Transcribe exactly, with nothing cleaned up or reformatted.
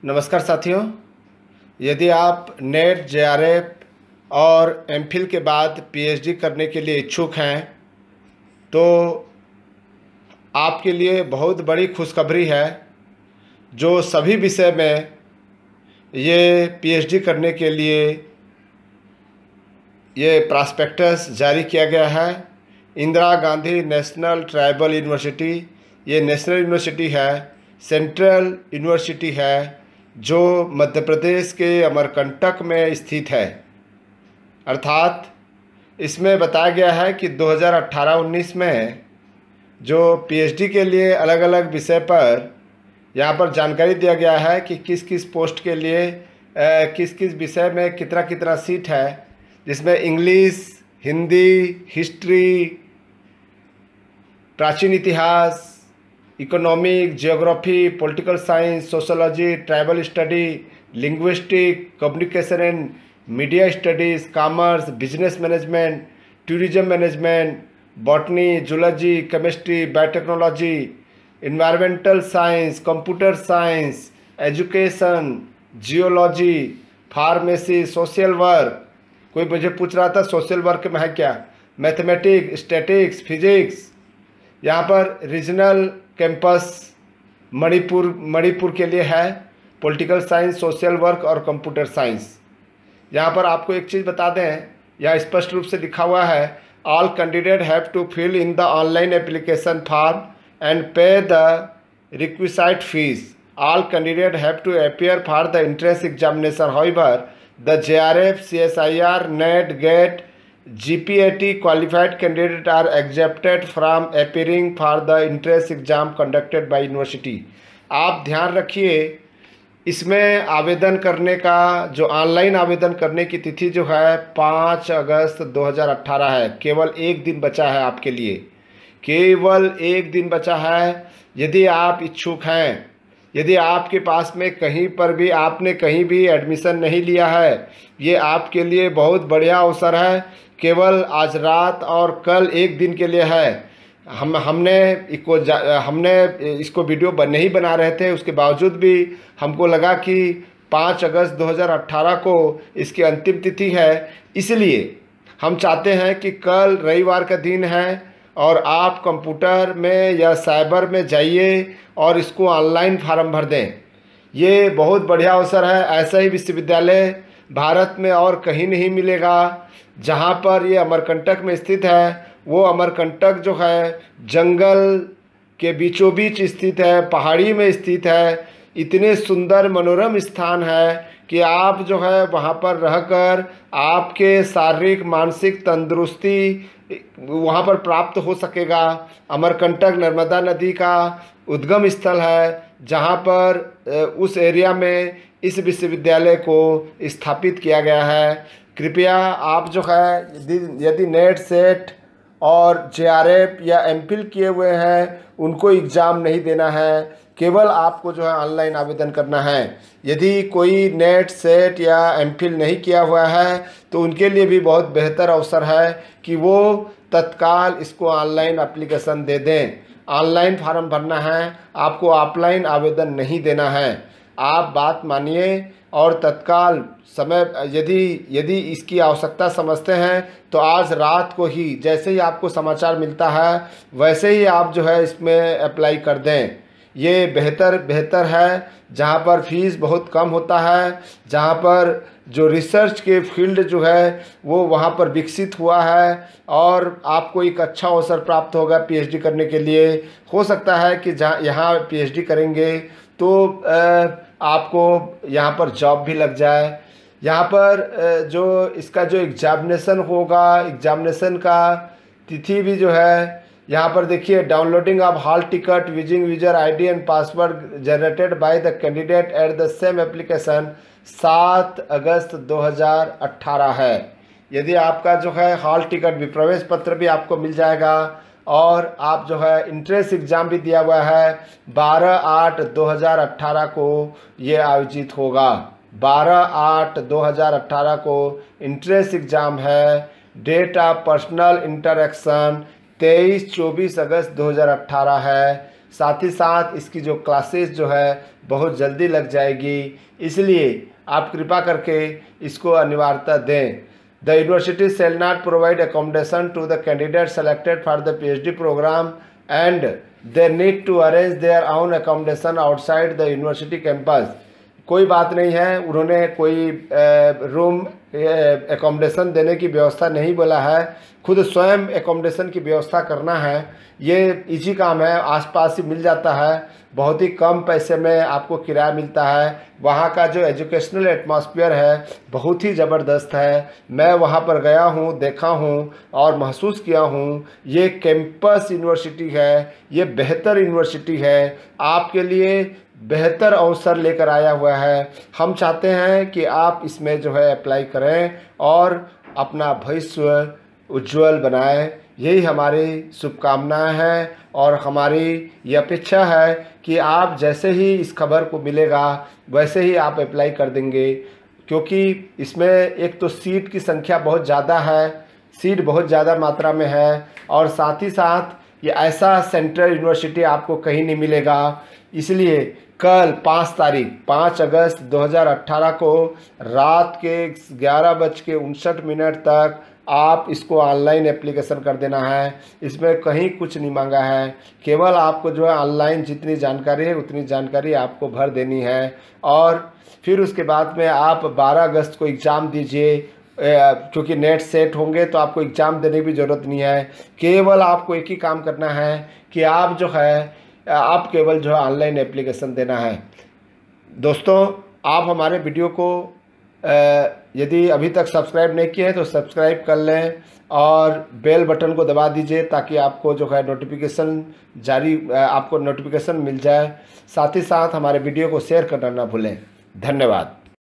नमस्कार साथियों, यदि आप नेट, जेआरएफ और एमफिल के बाद पीएचडी करने के लिए इच्छुक हैं तो आपके लिए बहुत बड़ी खुशखबरी है। जो सभी विषय में ये पीएचडी करने के लिए ये प्रॉस्पेक्टस जारी किया गया है। Indira Gandhi national tribal university, ये नेशनल यूनिवर्सिटी है, सेंट्रल यूनिवर्सिटी है जो मध्य प्रदेश के अमरकंटक में स्थित है। अर्थात इसमें बताया गया है कि दो हज़ार अठारह उन्नीस में जो पीएचडी के लिए अलग अलग विषय पर यहाँ पर जानकारी दिया गया है कि किस किस पोस्ट के लिए किस किस विषय में कितना कितना सीट है, जिसमें इंग्लिश, हिंदी, हिस्ट्री, प्राचीन इतिहास, economic, geography, political science, sociology, tribal study, linguistic, communication and media studies, commerce, business management, tourism management, botany, zoology, chemistry, biotechnology, environmental science, computer science, education, geology, pharmacy, social work. कोई मुझे पूछ रहा था social work में है क्या, mathematics, statics, physics. यहाँ पर रीजनल कैंपस मणिपुर मणिपुर के लिए है, पॉलिटिकल साइंस, सोशल वर्क और कंप्यूटर साइंस। यहाँ पर आपको एक चीज़ बता दें, यहाँ स्पष्ट रूप से लिखा हुआ है, all candidate have to fill in the online application form and pay the requisite fee. All candidate have to appear for the entrance examination. However the J R F, C S I R, NET, GATE, G P A T qualified candidates are exempted from appearing for the entrance exam conducted by university। आप ध्यान रखिए, इसमें आवेदन करने का जो online आवेदन करने की तिथि जो है पाँच अगस्त दो हज़ार अठारह है। केवल एक दिन बचा है आपके लिए, केवल एक दिन बचा है। यदि आप इच्छुक हैं, यदि आपके पास में कहीं पर भी आपने कहीं भी एडमिशन नहीं लिया है, ये आपके लिए बहुत बढ़िया अवसर है। केवल आज रात और कल एक दिन के लिए है। हम हमने इसको हमने इसको वीडियो नहीं बना रहे थे, उसके बावजूद भी हमको लगा कि पाँच अगस्त दो हज़ार अठारह को इसकी अंतिम तिथि है। इसलिए हम चाहते हैं कि कल रविवार का दिन है और आप कंप्यूटर में या साइबर में जाइए और इसको ऑनलाइन फार्म भर दें। ये बहुत बढ़िया अवसर है। ऐसा ही विश्वविद्यालय भारत में और कहीं नहीं मिलेगा। जहाँ पर ये अमरकंटक में स्थित है, वो अमरकंटक जो है जंगल के बीचों बीच स्थित है, पहाड़ी में स्थित है। इतने सुंदर मनोरम स्थान है कि आप जो है वहाँ पर रहकर आपके शारीरिक मानसिक तंदुरुस्ती वहाँ पर प्राप्त हो सकेगा। अमरकंटक नर्मदा नदी का उद्गम स्थल है, जहाँ पर उस एरिया में इस विश्वविद्यालय को स्थापित किया गया है। कृपया आप जो है यदि यदि नेट, सेट और जे आर एफ या एमफिल किए हुए हैं, उनको एग्ज़ाम नहीं देना है, केवल आपको जो है ऑनलाइन आवेदन करना है। यदि कोई नेट, सेट या एमफिल नहीं किया हुआ है तो उनके लिए भी बहुत बेहतर अवसर है कि वो तत्काल इसको ऑनलाइन एप्लीकेशन दे दें। ऑनलाइन फार्म भरना है, आपको ऑफलाइन आवेदन नहीं देना है। आप बात मानिए और तत्काल समय यदि यदि इसकी आवश्यकता समझते हैं तो आज रात को ही, जैसे ही आपको समाचार मिलता है वैसे ही आप जो है इसमें अप्लाई कर दें। ये बेहतर बेहतर है, जहाँ पर फीस बहुत कम होता है, जहाँ पर जो रिसर्च के फील्ड जो है वो वहाँ पर विकसित हुआ है और आपको एक अच्छा अवसर प्राप्त होगा पीएचडी करने के लिए। हो सकता है कि जहाँ यहाँ पीएचडी करेंगे तो आपको यहाँ पर जॉब भी लग जाए। यहाँ पर जो इसका जो एग्जामिनेशन होगा, एग्जामिनेशन का तिथि भी जो है यहाँ पर देखिए, downloading of hall ticket using user ID and password generated by the candidate at the same application सात अगस्त दो हज़ार अठारह है। यदि आपका जो है हॉल टिकट भी, प्रवेश पत्र भी आपको मिल जाएगा और आप जो है इंट्रेंस एग्ज़ाम भी दिया हुआ है। बारह आठ दो हज़ार अठारह को ये आयोजित होगा। बारह आठ दो हज़ार अठारह को इंट्रेंस एग्ज़ाम है। डेट ऑफ पर्सनल इंटरेक्शन तेईस चौबीस अगस्त दो हज़ार अठारह है। साथ ही साथ इसकी जो क्लासेस जो है बहुत जल्दी लग जाएगी, इसलिए आप कृपा करके इसको अनिवार्यता दें। The university shall not provide accommodation to the candidate selected for the PhD programme and they need to arrange their own accommodation outside the university campus. कोई बात नहीं है, उन्होंने कोई रूम एकोमोडेशन देने की व्यवस्था नहीं बोला है, खुद स्वयं एकोमोडेशन की व्यवस्था करना है। ये इजी काम है, आसपास ही मिल जाता है, बहुत ही कम पैसे में आपको किराया मिलता है। वहाँ का जो एजुकेशनल एटमॉस्फेयर है बहुत ही ज़बरदस्त है। मैं वहाँ पर गया हूँ, देखा हूँ और महसूस किया हूँ। ये कैंपस यूनिवर्सिटी है, ये बेहतर यूनिवर्सिटी है, आपके लिए बेहतर अवसर लेकर आया हुआ है। हम चाहते हैं कि आप इसमें जो है अप्लाई करें और अपना भविष्य उज्जवल बनाएं। यही हमारी शुभकामनाएं हैं और हमारी ये अपेक्षा है कि आप जैसे ही इस खबर को मिलेगा वैसे ही आप अप्लाई कर देंगे, क्योंकि इसमें एक तो सीट की संख्या बहुत ज़्यादा है, सीट बहुत ज़्यादा मात्रा में है और साथ ही साथ ये ऐसा सेंट्रल यूनिवर्सिटी आपको कहीं नहीं मिलेगा। इसलिए कल पाँच तारीख पाँच अगस्त दो हज़ार अठारह को रात के ग्यारह बज के उनसठ मिनट तक आप इसको ऑनलाइन एप्लीकेशन कर देना है। इसमें कहीं कुछ नहीं मांगा है, केवल आपको जो है ऑनलाइन जितनी जानकारी है उतनी जानकारी आपको भर देनी है और फिर उसके बाद में आप बारह अगस्त को एग्ज़ाम दीजिए, क्योंकि नेट सेट होंगे तो आपको एग्ज़ाम देने की ज़रूरत नहीं है। केवल आपको एक ही काम करना है कि आप जो है आप केवल जो है ऑनलाइन एप्लीकेशन देना है। दोस्तों, आप हमारे वीडियो को यदि अभी तक सब्सक्राइब नहीं किए हैं तो सब्सक्राइब कर लें और बेल बटन को दबा दीजिए ताकि आपको जो है नोटिफिकेशन जारी आपको नोटिफिकेशन मिल जाए। साथ ही साथ हमारे वीडियो को शेयर करना ना भूलें। धन्यवाद।